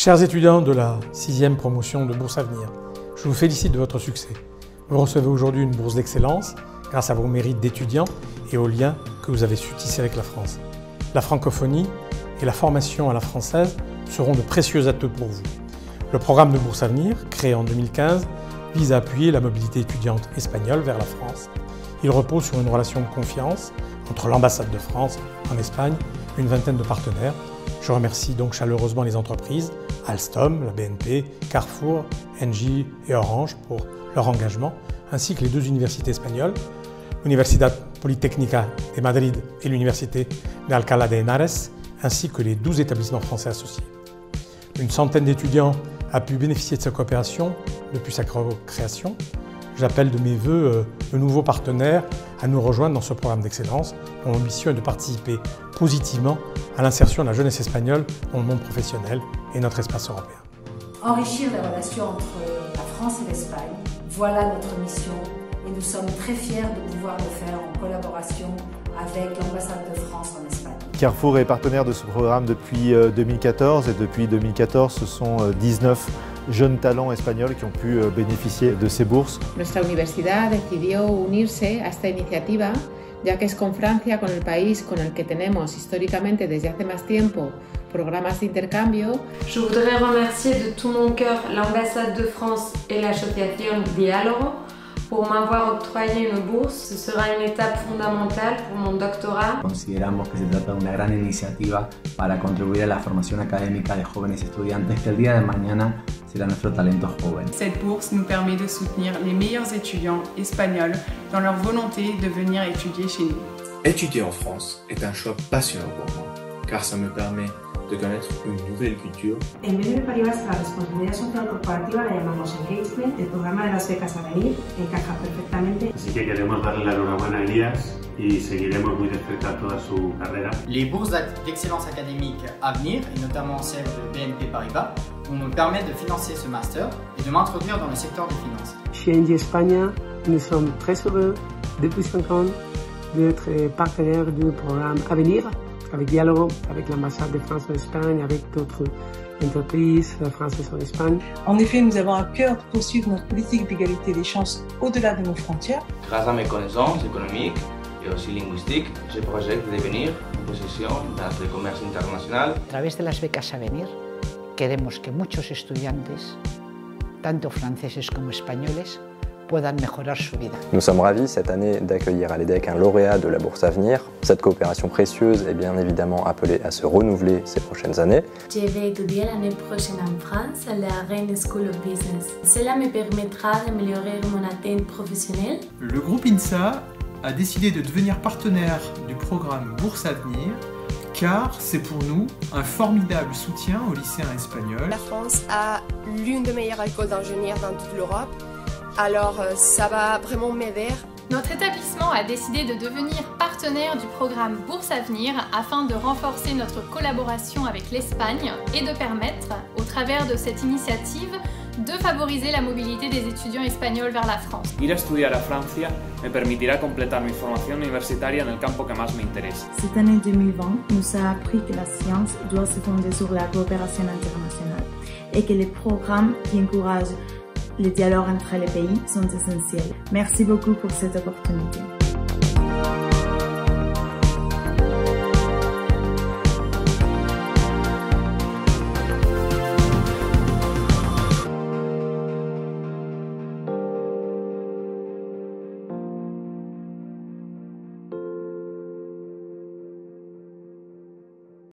Chers étudiants de la 6e promotion de Bourse Avenir, je vous félicite de votre succès. Vous recevez aujourd'hui une bourse d'excellence grâce à vos mérites d'étudiants et aux liens que vous avez su tisser avec la France. La francophonie et la formation à la française seront de précieux atouts pour vous. Le programme de Bourse Avenir, créé en 2015, vise à appuyer la mobilité étudiante espagnole vers la France. Il repose sur une relation de confiance entre l'ambassade de France en Espagne et une vingtaine de partenaires. Je remercie donc chaleureusement les entreprises, Alstom, la BNP, Carrefour, Engie et Orange pour leur engagement, ainsi que les deux universités espagnoles, l'Universidad Politécnica de Madrid et l'Université d'Alcalá de Henares, ainsi que les 12 établissements français associés. Une centaine d'étudiants a pu bénéficier de cette coopération depuis sa création. J'appelle de mes vœux de nouveaux partenaires à nous rejoindre dans ce programme d'excellence dont l'ambition est de participer positivement à l'insertion de la jeunesse espagnole dans le monde professionnel et notre espace européen. Enrichir les relations entre la France et l'Espagne, voilà notre mission et nous sommes très fiers de pouvoir le faire en collaboration avec l'ambassade de France en Espagne. Carrefour est partenaire de ce programme depuis 2014 et depuis 2014 ce sont 19 jeunes talents espagnols qui ont pu bénéficier de ces bourses. Nuestra universidad decidió unirse a esta iniciativa ya que es con Francia, con el país con el que tenemos históricamente desde hace más tiempo programas de intercambio. Je voudrais remercier de tout mon cœur l'ambassade de France et l'association Diálogo pour m'avoir octroyé une bourse. Ce sera une étape fondamentale pour mon doctorat. Consideramos que se trata de una gran iniciativa para contribuir a la formación académica de jóvenes estudiantes que el día de mañana será nuestro talento joven. Cette bourse nous permet de soutenir les meilleurs étudiants espagnols dans leur volonté de venir étudier chez nous. Étudier en France est un choix passionnant pour moi, car ça me permet de connaître une nouvelle culture. En BNP Paribas, la responsabilidad social corporativa la llamamos engagement. El programa de las becas a venir encaja perfectamente. Así que queremos darle la enhorabuena a Elías y seguiremos muy de cerca toda su carrera. Les bourses d'excellence académique à venir, et notamment celle de BNP Paribas, vont nous permettre de financer ce master et de m'introduire dans le secteur des finances. Chez Engie Espagne, nous sommes très heureux depuis 5 ans d'être partenaires du programme à venir, avec Diálogo, avec l'ambassade de France en Espagne, avec d'autres entreprises françaises en Espagne. En effet, nous avons à cœur de poursuivre notre politique d'égalité des chances au-delà de nos frontières. Grâce à mes connaissances économiques et aussi linguistiques, je projette devenir une position dans le commerce international. A través de las becas a venir, queremos que muchos estudiantes, tanto franceses como españoles, puedan mejorar su vida. Nous sommes ravis cette année d'accueillir à l'EDEC un lauréat de la Bourse Avenir. Cette coopération précieuse est bien évidemment appelée à se renouveler ces prochaines années. Je vais étudier l'année prochaine en France à la Rennes School of Business. Cela me permettra d'améliorer mon atteinte professionnelle. Le groupe INSA a décidé de devenir partenaire du programme Bourse Avenir car c'est pour nous un formidable soutien aux lycéens espagnols. La France a l'une des meilleures écoles d'ingénieurs dans toute l'Europe. Alors ça va vraiment m'aider. Notre établissement a décidé de devenir partenaire du programme Bourse Avenir afin de renforcer notre collaboration avec l'Espagne et de permettre, au travers de cette initiative, de favoriser la mobilité des étudiants espagnols vers la France. Ir a estudiar a Francia me permitirá completar mi formación universitaria en el campo que más me interesa. Cette année 2020 nous a appris que la science doit se fonder sur la coopération internationale et que les programmes qui encouragent les dialogues entre les pays sont essentiels. Merci beaucoup pour cette opportunité.